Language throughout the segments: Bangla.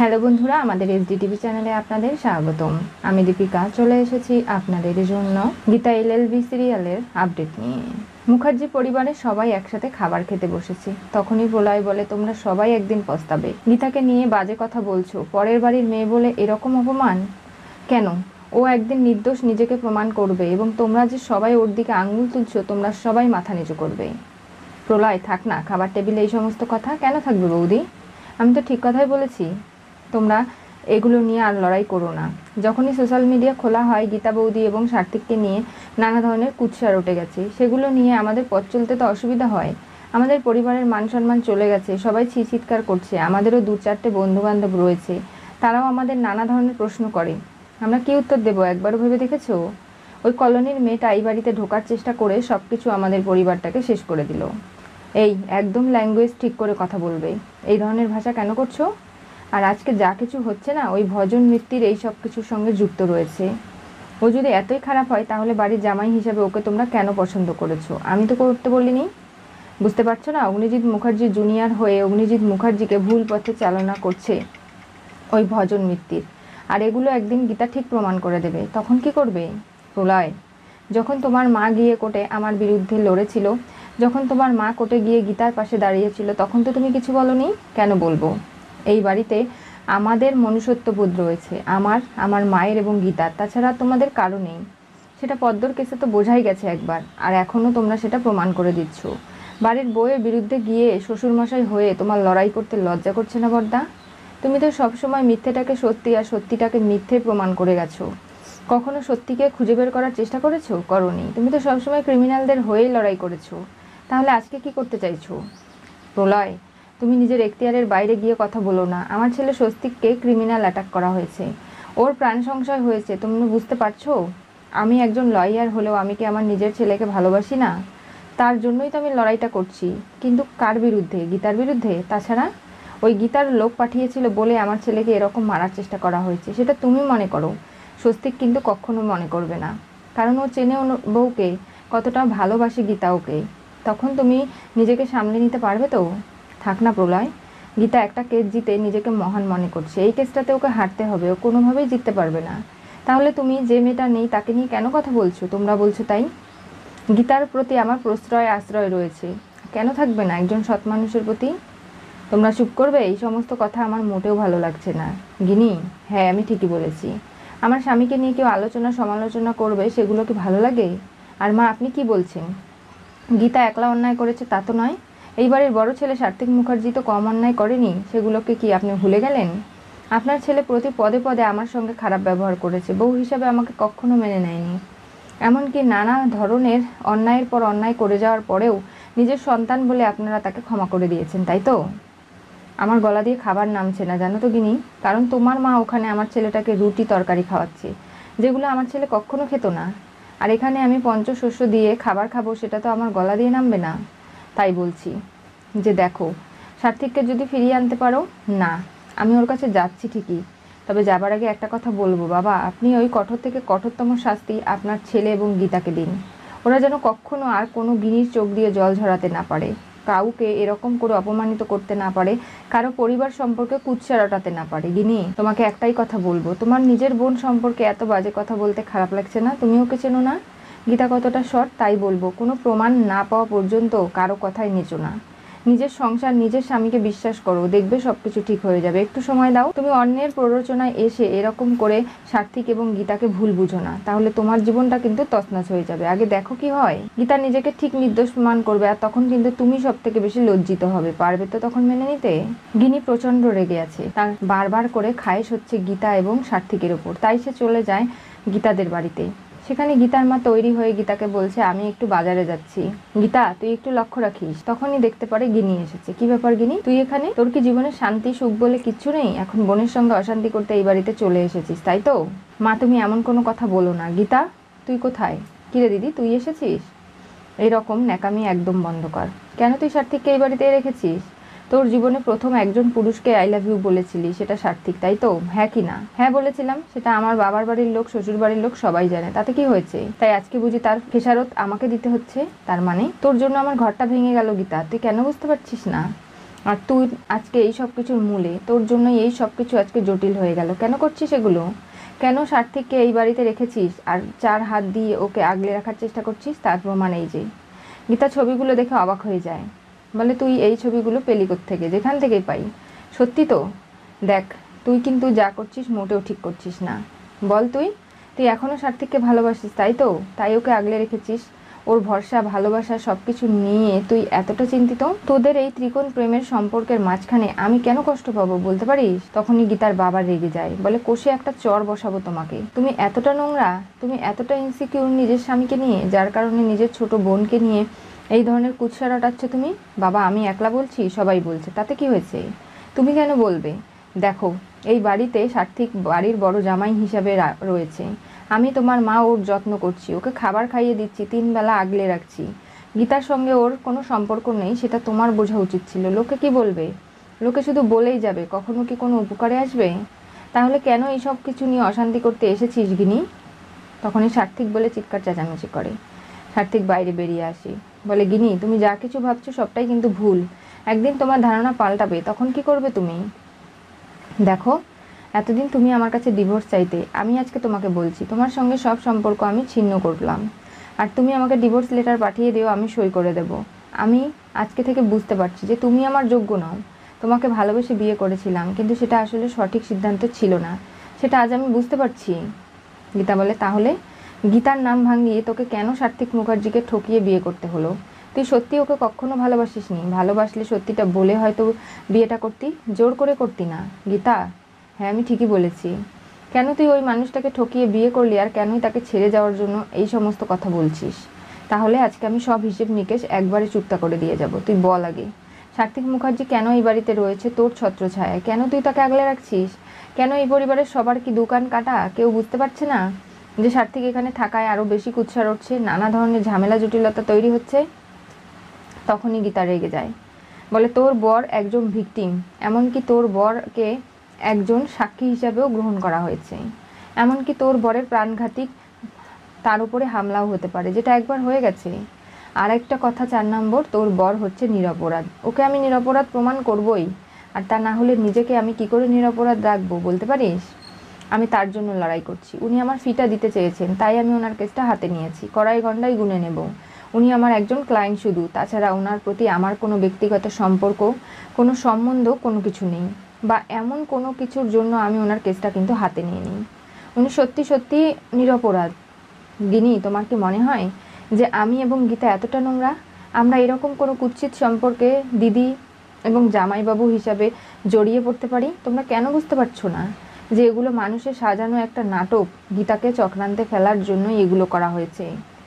হ্যালো বন্ধুরা, আমাদের এসডি টিভি চ্যানেলে আপনাদের স্বাগতম। আমি দীপিকা চলে এসেছি আপনাদের জন্য গীতা এলএলবি সিরিয়ালের আপডেট নিয়ে। মুখার্জি পরিবারের সবাই একসাথে খাবার খেতে বসেছি, তখনই প্রলয় বলে, তোমরা সবাই একদিন পস্তাবে। গীতাকে নিয়ে বাজে কথা বলছো, পরের বাড়ির মেয়ে বলে এরকম অপমান কেন? ও একদিন নির্দোষ নিজেকে প্রমাণ করবে এবং তোমরা যে সবাই ওর দিকে আঙুল তুলছো, তোমরা সবাই মাথা নিচু করবে। প্রলয়, থাক না খাবার টেবিলে এই সমস্ত কথা। কেন থাকবে বৌদি? আমি তো ঠিক কথাই বলেছি, তোমরা এগুলো নিয়ে আর লড়াই করো না। যখনই সোশ্যাল মিডিয়া খোলা হয়, গীতা বৌদি এবং সার্থিককে নিয়ে নানা ধরনের কুৎসা উঠে গেছে। সেগুলো নিয়ে আমাদের পথ চলতে তো অসুবিধা হয়। আমাদের পরিবারের মান সম্মান চলে গেছে, সবাই চিৎকার করছে। আমাদেরও 2-4টে বন্ধুবান্ধব রয়েছে, তারাও আমাদের নানা ধরনের প্রশ্ন করে। আমরা কি উত্তর দেবো একবারও ভেবে দেখেছো? ওই কলোনির মেয়েটা এই বাড়িতে ঢোকার চেষ্টা করে সব কিছু আমাদের পরিবারটাকে শেষ করে দিল। এই একদম ল্যাঙ্গুয়েজ ঠিক করে কথা বলবে। এই ধরনের ভাষা কেন করছো? আর আজকে যা কিছু হচ্ছে না, ওই ভজন মৃত্যুর এই সব কিছুর সঙ্গে যুক্ত রয়েছে। ও যদি এতই খারাপ হয়, তাহলে বাড়ির জামাই হিসাবে ওকে তোমরা কেন পছন্দ করেছো? আমি তো করতে বলিনি। বুঝতে পারছো না? অগ্নিজিৎ মুখার্জি জুনিয়র হয়ে অগ্নিজিৎ মুখার্জিকে ভুল পথে চালনা করছে ওই ভজন মৃত্যুর। আর এগুলো একদিন গীতা ঠিক প্রমাণ করে দেবে। তখন কি করবে? প্রলয়, যখন তোমার মা গিয়ে কোর্টে আমার বিরুদ্ধে লড়েছিল, যখন তোমার মা কোর্টে গিয়ে গীতার পাশে দাঁড়িয়েছিল, তখন তো তুমি কিছু বলোনি। কেন বলবো? এই বাড়িতে আমাদের মনুষ্যত্ববোধ রয়েছে, আমার মায়ের এবং গীতার। তাছাড়া তোমাদের কারো নেই। সেটা পদ্মর কেসে তো বোঝাই গেছে একবার, আর এখনও তোমরা সেটা প্রমাণ করে দিচ্ছ। বাড়ির বউয়ের বিরুদ্ধে গিয়ে শ্বশুরমশাই হয়ে তোমার লড়াই করতে লজ্জা করছে না বর্দা? তুমি তো সবসময় মিথ্যেটাকে সত্যি আর সত্যিটাকে মিথ্যে প্রমাণ করে গেছো। কখনো সত্যিকে খুঁজে বের করার চেষ্টা করেছো? করোনি। তুমি তো সবসময় ক্রিমিনালদের হয়েই লড়াই করেছো। তাহলে আজকে কি করতে চাইছো? প্রলয়, তুমি নিজের এখতিয়ারের বাইরে গিয়ে কথা বলো না। আমার ছেলে স্বস্তিককে ক্রিমিনাল অ্যাটাক করা হয়েছে, ওর প্রাণ সংশয় হয়েছে। তুমি বুঝতে পারছো? আমি একজন লয়ার হলেও আমি কি আমার নিজের ছেলেকে ভালোবাসি না? তার জন্যই তো আমি লড়াইটা করছি। কিন্তু কার বিরুদ্ধে? গীতার বিরুদ্ধে। তাছাড়া ওই গীতার লোক পাঠিয়েছিল বলে আমার ছেলেকে এরকম মারার চেষ্টা করা হয়েছে, সেটা তুমি মনে করো। স্বস্তিক কিন্তু কখনো মনে করবে না, কারণ ও চেনে বউকে, কতটা ভালোবাসে গীতা ওকে। তখন তুমি নিজেকে সামলে নিতে পারবে তো? থাক না প্রলয়, গীতা একটা কেস জিতে নিজেকে মহান মনে করছে। এই কেসটাতে ওকে হারতে হবে, ও কোনোভাবেই জিততে পারবে না। তাহলে তুমি যে মেয়েটা নেই তাকে নিয়ে কেন কথা বলছো? তোমরা বলছো তাই। গীতার প্রতি আমার প্রশ্রয় আশ্রয় রয়েছে, কেন থাকবে না একজন সৎ মানুষের প্রতি? তোমরা চুপ করবে? এই সমস্ত কথা আমার মোটেও ভালো লাগছে না। গিনি, হ্যাঁ আমি ঠিকই বলেছি। আমার স্বামীকে নিয়ে কেউ আলোচনা সমালোচনা করবে, সেগুলো কি ভালো লাগে? আর মা, আপনি কি বলছেন? গীতা একলা অন্যায় করেছে তা তো নয়। এইবারের বড় ছেলে সার্থিক মুখার্জি তো কম অন্যায় করেনি। সেগুলোকে কি আপনি ভুলে গেলেন? আপনার ছেলে প্রতি পদে পদে আমার সঙ্গে খারাপ ব্যবহার করেছে, বউ হিসাবে আমাকে কখনো মেনে নেয়নি। এমনকি নানা ধরনের অন্যায়ের পর অন্যায় করে যাওয়ার পরেও নিজের সন্তান বলে আপনারা তাকে ক্ষমা করে দিয়েছেন, তাই তো? আমার গলা দিয়ে খাবার নামছে না, জানো তো গিনি। কারণ তোমার মা ওখানে আমার ছেলেটাকে রুটি তরকারি খাওয়াচ্ছে, যেগুলো আমার ছেলে কখনো খেত না। আর এখানে আমি পঞ্চশস্য দিয়ে খাবার খাবো, সেটা তো আমার গলা দিয়ে নামবে না। তাই বলছি যে দেখো, সার্থিককে যদি ফিরিয়ে আনতে পারো। না, আমি ওর কাছে যাচ্ছি ঠিকই, তবে যাবার আগে একটা কথা বলবো। বাবা, আপনি ওই কঠোর থেকে কঠোরতম শাস্তি আপনার ছেলে এবং গীতাকে দিন। ওরা যেন কখনো আর কোনো গিনির চোখ দিয়ে জল ঝরাতে না পারে, কাউকে এরকম করে অপমানিত করতে না পারে, কারো পরিবার সম্পর্কে কুৎসা রটাতে না পারে। গিনি, তোমাকে একটাই কথা বলবো, তোমার নিজের বোন সম্পর্কে এত বাজে কথা বলতে খারাপ লাগছে না? তুমি ওকে চেনো না? গীতা কতটা সৎ তাই বলবো, কোনো প্রমাণ না পাওয়া পর্যন্ত কারো কথাই নিচো না। নিজের সংসার, নিজের স্বামীকে বিশ্বাস করো, দেখবে সবকিছু ঠিক হয়ে যাবে। একটু সময় দাও। তুমি অন্যের প্ররোচনায় এসে এরকম করে সার্থিক এবং গীতাকে ভুল বুঝো না, তাহলে তোমার জীবনটা কিন্তু তছনছ হয়ে যাবে। আগে দেখো কি হয়। গীতা নিজেকে ঠিক নির্দোষ প্রমাণ করবে, আর তখন কিন্তু তুমি সব থেকে বেশি লজ্জিত হবে। পারবে তো তখন মেনে নিতে? গিনি প্রচন্ড রেগে আছে, তার বারবার করে খায়েশ হচ্ছে গীতা এবং সার্থিকের ওপর। তাই সে চলে যায় গীতাদের বাড়িতে। সেখানে গীতার মা তৈরি হয়ে গীতাকে বলছে, আমি একটু বাজারে যাচ্ছি, গীতা তুই একটু লক্ষ্য রাখিস। তখনই দেখতে পারে গিনি এসেছে। কি ব্যাপার গিনি, তুই এখানে? তোর কি জীবনে শান্তি সুখ বলে কিচ্ছু নেই? এখন বোনের সঙ্গে অশান্তি করতে এই বাড়িতে চলে এসেছিস, তাই তো? মা, তুমি এমন কোনো কথা বলো না। গীতা, তুই কোথায়? কিরে দিদি, তুই এসেছিস? এরকম ন্যাকামি একদম বন্ধ কর। কেন তুই সার্থিককে এই বাড়িতে রেখেছিস? তোর জীবনে প্রথম একজন পুরুষকে আই লাভ ইউ বলেছিলি, সেটা সার্থিক, তাই তো? হ্যাঁ কি না? হ্যাঁ বলেছিলাম, সেটা আমার বাবার বাড়ির লোক, শ্বশুর বাড়ির লোক সবাই জানে, তাতে কি হয়েছে? তাই আজকে বুঝি তার খেসারত আমাকে দিতে হচ্ছে? তার মানে তোর জন্য আমার ঘরটা ভেঙে গেল। গীতা, তুই কেন বুঝতে পারছিস না? আর তুই আজকে এই সব কিছুর মূলে, তোর জন্য এই সব কিছু আজকে জটিল হয়ে গেল। কেন করছিস এগুলো? কেন সার্থিককে এই বাড়িতে রেখেছিস আর 4 হাত দিয়ে ওকে আগলে রাখার চেষ্টা করছিস? তার প্রমাণ এই যে। গীতা ছবিগুলো দেখে অবাক হয়ে যায়, বলে তুই এই ছবিগুলো পেলি কোত্থেকে? যেখান থেকেই পাই। সত্যি তো? দেখ, তুই কিন্তু যা করছিস মোটেও ঠিক করছিস না। বল, তুই তুই এখনও সার্থিককে ভালোবাসিস, তাই তো? তাই ওকে আগলে রেখেছিস। ওর ভরসা, ভালোবাসা সব কিছু নিয়ে তুই এতটা চিন্তিত? তোদের এই ত্রিকোণ প্রেমের সম্পর্কের মাঝখানে আমি কেন কষ্ট পাবো বলতে পারিস? তখনই গীতার বাবা রেগে যায়, বলে কষে একটা চর বসাবো তোমাকে। তুমি এতটা নোংরা, তুমি এতটা ইনসিকিউর নিজের স্বামীকে নিয়ে, যার কারণে নিজের ছোট বোনকে নিয়ে এই ধরনের কুৎসা রটাচ্ছ তুমি। বাবা, আমি একলা বলছি? সবাই বলছে, তাতে কি হয়েছে? তুমি কেন বলবে? দেখো, এই বাড়িতে সার্থিক বাড়ির বড় জামাই হিসাবে রয়েছে। আমি তোমার মা, ওর যত্ন করছি, ওকে খাবার খাইয়ে দিচ্ছি, 3 বেলা আগলে রাখছি। গীতার সঙ্গে ওর কোনো সম্পর্ক নেই, সেটা তোমার বোঝা উচিত ছিল। লোকে কি বলবে? লোকে শুধু বলেই যাবে, কখনো কি কোনো উপকারে আসবে? তাহলে কেন এই সব কিছু নিয়ে অশান্তি করতে এসেছিস গিনি? তখনই সার্থিক বলে চিৎকার চেঁচামেচি করে। সার্থিক বাইরে বেরিয়ে আসে, বলে গিনি, তুমি যা কিছু ভাবছো সবটাই কিন্তু ভুল। একদিন তোমার ধারণা পাল্টাবে, তখন কি করবে তুমি? দেখো, এতদিন তুমি আমার কাছে ডিভোর্স চাইতে, আমি আজকে তোমাকে বলছি তোমার সঙ্গে সব সম্পর্ক আমি ছিন্ন করলাম। আর তুমি আমাকে ডিভোর্স লেটার পাঠিয়ে দিও, আমি সই করে দেব। আমি আজকে থেকে বুঝতে পারছি যে তুমি আমার যোগ্য নও। তোমাকে ভালোবেসে বিয়ে করেছিলাম, কিন্তু সেটা আসলে সঠিক সিদ্ধান্ত ছিল না, সেটা আজ আমি বুঝতে পারছি। গীতা বলে, তাহলে গীতার নাম ভাঙিয়ে তোকে কেন সার্থিক মুখার্জিকে ঠকিয়ে বিয়ে করতে হলো? তুই সত্যি ওকে কখনো ভালোবাসিসনি। ভালোবাসলে সত্যিটা বলে হয়তো বিয়েটা করতি, জোর করে করতি না। গীতা, হ্যাঁ আমি ঠিকই বলেছি। কেন তুই ওই মানুষটাকে ঠকিয়ে বিয়ে করলি, আর কেনই তাকে ছেড়ে যাওয়ার জন্য এই সমস্ত কথা বলছিস? তাহলে আজকে আমি সব হিসেব নিকেশ একবারে চুক্তা করে দিয়ে যাব। তুই বল আগে, সার্থিক মুখার্জি কেন এই বাড়িতে রয়েছে তোর ছত্রছায়ায়? কেন তুই তাকে আগলে রাখছিস? কেন এই পরিবারের সবার কি দোকান কাটা? কেউ বুঝতে পারছে না যে সার্থিক এখানে থাকায় আরও বেশি কুৎসা উঠছে, নানা ধরনের ঝামেলা জটিলতা তৈরি হচ্ছে? তখনই গীতা রেগে যায়, বলে তোর বর একজন ভিকটিম, এমনকি তোর বরকে একজন সাক্ষী হিসাবেও গ্রহণ করা হয়েছে। এমনকি তোর বরের প্রাণঘাতী, তার উপরে হামলাও হতে পারে, যেটা একবার হয়ে গেছে। আর একটা কথা, 4 নম্বর, তোর বর হচ্ছে নিরপরাধ। ওকে আমি নিরপরাধ প্রমাণ করবই। আর তা না হলে নিজেকে আমি কি করে নিরপরাধ রাখবো বলতে পারিস? আমি তার জন্য লড়াই করছি। উনি আমার ফিটা দিতে চেয়েছেন, তাই আমি ওনার কেসটা হাতে নিয়েছি। কড়াই গন্ডাই গুনে নেব। উনি আমার একজন ক্লায়েন্ট শুধু, তাছাড়া ওনার প্রতি আমার কোনো ব্যক্তিগত সম্পর্ক, কোনো সম্বন্ধ, কোনো কিছু নেই। বা এমন কোনো কিছুর জন্য আমি ওনার কেসটা কিন্তু হাতে নিয়ে নিই। উনি সত্যি সত্যি নিরপরাধ। গিনি, তোমার কি মনে হয় যে আমি এবং গীতা এতটা নোংরা? আমরা এরকম কোনো কুৎসিত সম্পর্কে দিদি এবং জামাইবাবু হিসাবে জড়িয়ে পড়তে পারি? তোমরা কেন বুঝতে পারছো না যে এগুলো মানুষের সাজানো একটা নাটক? গীতাকে চক্রান্তে ফেলার জন্যই এগুলো করা হয়েছে।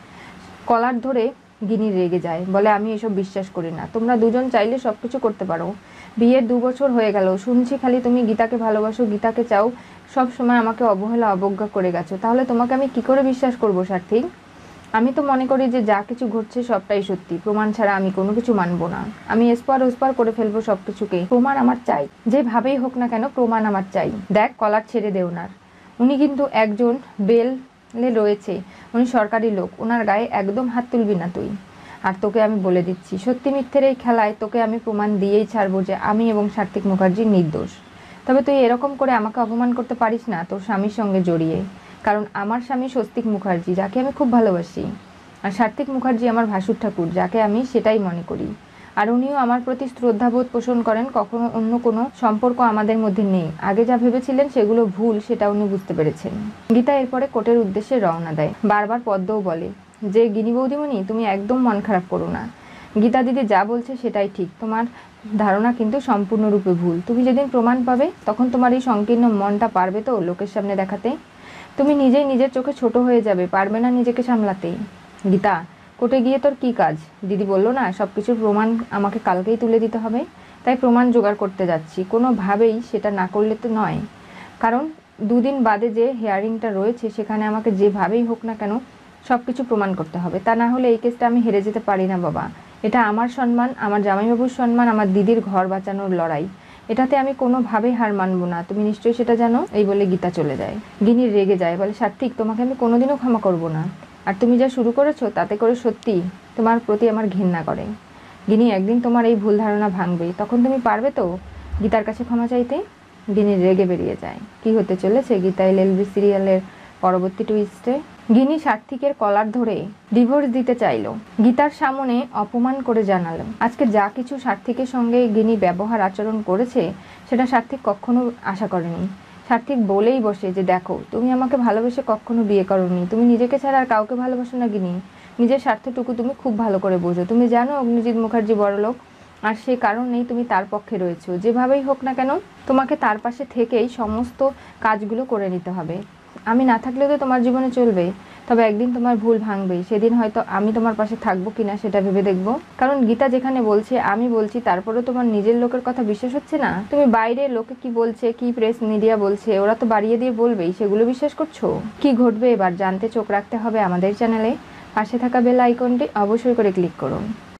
কলার ধরে গিনি রেগে যায়, বলে আমি এসব বিশ্বাস করি না। তোমরা দুজন চাইলে সব কিছু করতে পারো। বিয়ের 2 বছর হয়ে গেল, শুনছি খালি তুমি গীতাকে ভালোবাসো, গীতাকে চাও, সব সময় আমাকে অবহেলা অবজ্ঞা করে গেছো। তাহলে তোমাকে আমি কি করে বিশ্বাস করবো সার্থিক? আমি তো মনে করি যে যা কিছু ঘটছে সবটাই সত্যি। প্রমাণ ছাড়া আমি কোনো কিছু মানবো না। আমি এসপার ওসপার করে ফেলবো সব কিছুকে। প্রমাণ আমার চাই, যেভাবেই হোক না কেন প্রমাণ আমার চাই। দেখ, কলার ছেড়ে দে ওনার। উনি কিন্তু একজন বেলে রয়েছে, উনি সরকারি লোক, ওনার গায়ে একদম হাত তুলবি না তুই। আর তোকে আমি বলে দিচ্ছি, সত্যি মিথ্যের এই খেলায় তোকে আমি প্রমাণ দিয়েই ছাড়বো যে আমি এবং সার্থিক মুখার্জি নির্দোষ। তবে তুই এরকম করে আমাকে অপমান করতে পারিস না তোর স্বামীর সঙ্গে জড়িয়ে। কারণ আমার স্বামী স্বস্তিক মুখার্জি, যাকে আমি খুব ভালোবাসি। আর সার্থিক মুখার্জি আমার ভাসুর ঠাকুর, যাকে আমি সেটাই মনে করি। আর উনিও আমার প্রতি শ্রদ্ধাবোধ পোষণ করেন। কখনো অন্য কোনো সম্পর্ক আমাদের মধ্যে নেই। আগে যা ভেবেছিলেন সেগুলো ভুল, সেটা উনি বুঝতে পেরেছেন। গীতা এরপরে কোর্টের উদ্দেশ্যে রওনা দেয়। বারবার পদ্মও বলে যে গিনি বৌদিমণি, তুমি একদম মন খারাপ করো না। গীতা দিদি যা বলছে সেটাই ঠিক। তোমার ধারণা কিন্তু সম্পূর্ণরূপে ভুল। তুমি যেদিন প্রমাণ পাবে তখন তোমার এই সংকীর্ণ মনটা পারবে তো লোকের সামনে দেখাতে? তুমি নিজেই নিজের চোখে ছোট হয়ে যাবে, পারবে না নিজেকে সামলাতে। গীতা, কোর্টে গিয়ে তোর কি কাজ? দিদি বললো না সব কিছুর প্রমাণ আমাকে কালকেই তুলে দিতে হবে, তাই প্রমাণ জোগাড় করতে যাচ্ছি। কোনোভাবেই সেটা না করলে তো নয়, কারণ 2 দিন বাদে যে হিয়ারিংটা রয়েছে সেখানে আমাকে যেভাবেই হোক না কেন সব কিছু প্রমাণ করতে হবে। তা না হলে এই কেসটা আমি হেরে যেতে পারি না বাবা। এটা আমার সম্মান, আমার জামাইবাবুর সম্মান, আমার দিদির ঘর বাঁচানোর লড়াই। এটাতে আমি কোনোভাবেই হার মানবো না, তুমি নিশ্চয়ই সেটা জানো। এই বলে গীতা চলে যায়। গিনি রেগে যায়, বলে সার্থিক, তোমাকে আমি কোনোদিনও ক্ষমা করবো না। আর তুমি যা শুরু করেছো তাতে করে সত্যি তোমার প্রতি আমার ঘৃণা করে। গিনি একদিন তোমার এই ভুল ধারণা ভাঙবে, তখন তুমি পারবে তো গীতার কাছে ক্ষমা চাইতে? গিনি রেগে বেরিয়ে যায়। কি হতে চলেছে গীতা এলএলবি সিরিয়ালের পরবর্তী টুইস্টে? গিনি সার্থিকের কলার ধরে ডিভোর্স দিতে চাইল, গীতার সামনে অপমান করে জানালো আজকে যা কিছু সার্থিকের সঙ্গে গিনি ব্যবহার আচরণ করেছে সেটা সার্থিক কখনো আশা করেনি। সার্থিক বলেই বসে যে দেখো, তুমি আমাকে ভালোবেসে কখনো বিয়ে করোনি, তুমি নিজেকে ছাড়া আর কাউকে ভালোবাসো না গিনি, নিজের স্বার্থটুকু তুমি খুব ভালো করে বোঝো। তুমি জানো অগ্নিজিৎ মুখার্জি বড়লোক, আর সে কারণেই তুমি তার পক্ষে রয়েছো। যেভাবেই হোক না কেন তোমাকে তার পাশে থেকেই সমস্ত কাজগুলো করে নিতে হবে। আমি না থাকলেও তো তোমার জীবনে চলবে, তবে একদিন তোমার ভুল ভাঙবে, সেদিন হয়তো আমি তোমার পাশে থাকবো কিনা সেটা ভেবে দেখবো। কারণ গীতা যেখানে বলছে আমি বলছি, তারপরেও তোমার নিজের লোকের কথা বিশ্বাস হচ্ছে না। তুমি বাইরে লোকে কি বলছে, কি প্রেস মিডিয়া বলছে, ওরা তো বাড়িয়ে দিয়ে বলবেই, সেগুলো বিশ্বাস করছো? কি ঘটবে এবার জানতে চোখ রাখতে হবে আমাদের চ্যানেলে। পাশে থাকা বেল আইকনটি অবশ্যই করে ক্লিক করুন।